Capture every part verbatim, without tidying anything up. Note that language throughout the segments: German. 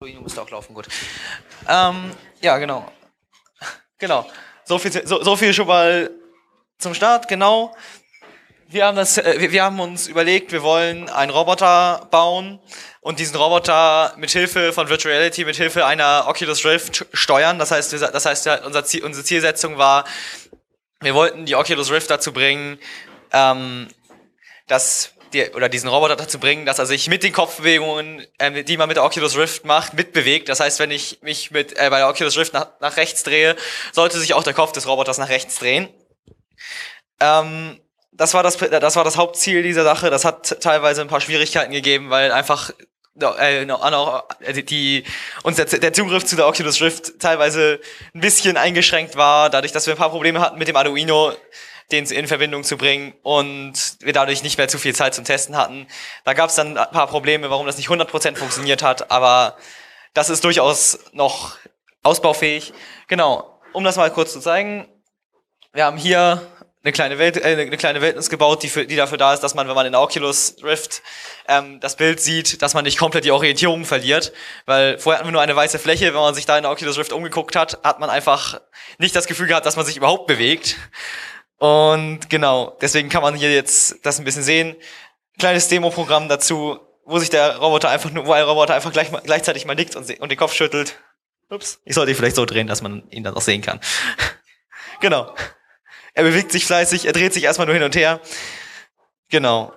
Arduino müsste auch laufen, gut. Ähm, ja, genau. Genau. So viel, so, so viel schon mal zum Start, genau. Wir haben, das, äh, wir, wir haben uns überlegt, wir wollen einen Roboter bauen und diesen Roboter mit Hilfe von Virtual Reality, mit Hilfe einer Oculus Rift steuern. Das heißt, das heißt, unser Ziel, unsere Zielsetzung war, wir wollten die Oculus Rift dazu bringen, ähm, dass die, oder diesen Roboter dazu bringen, dass er sich mit den Kopfbewegungen, ähm, die man mit der Oculus Rift macht, mitbewegt. Das heißt, wenn ich mich mit äh, bei der Oculus Rift nach, nach rechts drehe, sollte sich auch der Kopf des Roboters nach rechts drehen. Ähm, das war das, das war das Hauptziel dieser Sache. Das hat teilweise ein paar Schwierigkeiten gegeben, weil einfach äh, die, die uns der, der Zugriff zu der Oculus Rift teilweise ein bisschen eingeschränkt war, dadurch, dass wir ein paar Probleme hatten mit dem Arduino, den in Verbindung zu bringen und wir dadurch nicht mehr zu viel Zeit zum Testen hatten. Da gab es dann ein paar Probleme, warum das nicht hundert Prozent funktioniert hat, aber das ist durchaus noch ausbaufähig. Genau, um das mal kurz zu zeigen, wir haben hier eine kleine Welt, äh, eine kleine Wildnis gebaut, die, für, die dafür da ist, dass man, wenn man in der Oculus Rift ähm, das Bild sieht, dass man nicht komplett die Orientierung verliert, weil vorher hatten wir nur eine weiße Fläche. Wenn man sich da in der Oculus Rift umgeguckt hat, hat man einfach nicht das Gefühl gehabt, dass man sich überhaupt bewegt. Und genau, deswegen kann man hier jetzt das ein bisschen sehen. Kleines Demo-Programm dazu, wo sich der Roboter einfach nur, wo ein Roboter einfach gleich, gleichzeitig mal nickt und, und den Kopf schüttelt. Ups, ich sollte ihn vielleicht so drehen, dass man ihn dann auch sehen kann. Genau. Er bewegt sich fleißig, er dreht sich erstmal nur hin und her. Genau.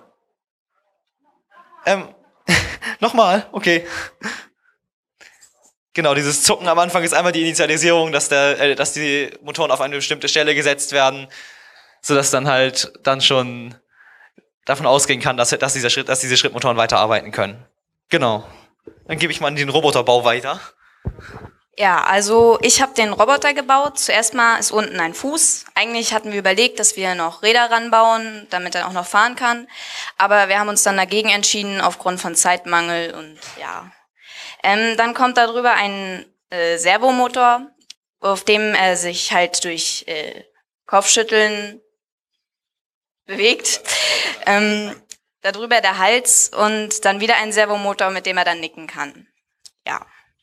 Ähm, nochmal, okay. Genau, dieses Zucken am Anfang ist einmal die Initialisierung, dass der, äh, dass die Motoren auf eine bestimmte Stelle gesetzt werden, sodass dann halt dann schon davon ausgehen kann, dass, dass, dieser Schritt, dass diese Schrittmotoren weiterarbeiten können. Genau. Dann gebe ich mal den Roboterbau weiter. Ja, also ich habe den Roboter gebaut. Zuerst mal ist unten ein Fuß. Eigentlich hatten wir überlegt, dass wir noch Räder ranbauen, damit er auch noch fahren kann. Aber wir haben uns dann dagegen entschieden, aufgrund von Zeitmangel und ja. Ähm, dann kommt darüber ein äh, Servomotor, auf dem er sich halt durch äh, Kopfschütteln bewegt. Ähm, darüber der Hals und dann wieder ein Servomotor, mit dem er dann nicken kann. Ja.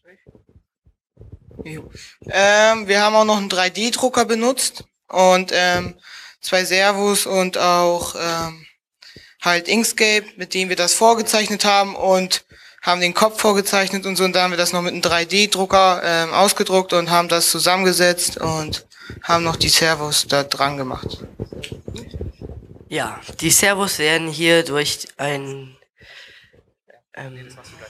Ähm, wir haben auch noch einen drei D Drucker benutzt und ähm, zwei Servos und auch ähm, halt Inkscape, mit dem wir das vorgezeichnet haben und haben den Kopf vorgezeichnet und so, und da haben wir das noch mit einem drei D Drucker ähm, ausgedruckt und haben das zusammengesetzt und haben noch die Servos da dran gemacht. Ja, die Servos werden hier durch ein ähm,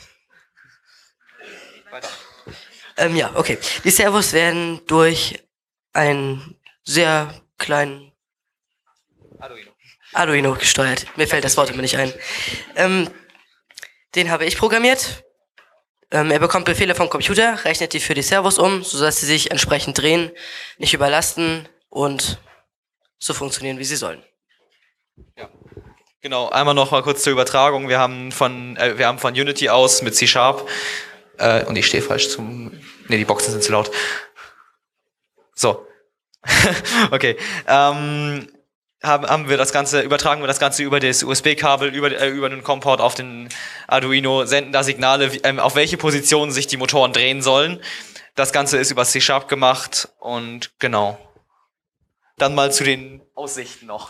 ähm, ja, okay. Die Servos werden durch einen sehr kleinen Arduino. Arduino gesteuert. Mir fällt das Wort immer nicht ein. Ähm, den habe ich programmiert. Ähm, er bekommt Befehle vom Computer, rechnet die für die Servos um, sodass sie sich entsprechend drehen, nicht überlasten und so funktionieren, wie sie sollen. Ja. Genau, einmal noch mal kurz zur Übertragung. Wir haben von, äh, wir haben von Unity aus mit C Sharp, äh, und ich stehe falsch zum, ne, die Boxen sind zu laut. So. Okay. Ähm, haben, haben wir das Ganze, übertragen wir das Ganze über das U S B-Kabel, über, äh, über den COM-Port auf den Arduino, senden da Signale, wie, ähm, auf welche Position sich die Motoren drehen sollen. Das Ganze ist über C Sharp gemacht und genau. Dann mal zu den Aussichten noch.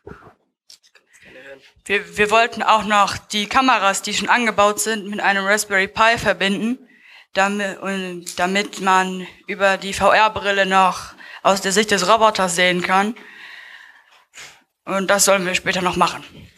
Wir, wir wollten auch noch die Kameras, die schon angebaut sind, mit einem Raspberry Pi verbinden, damit, und damit man über die V R-Brille noch aus der Sicht des Roboters sehen kann. Und das sollen wir später noch machen.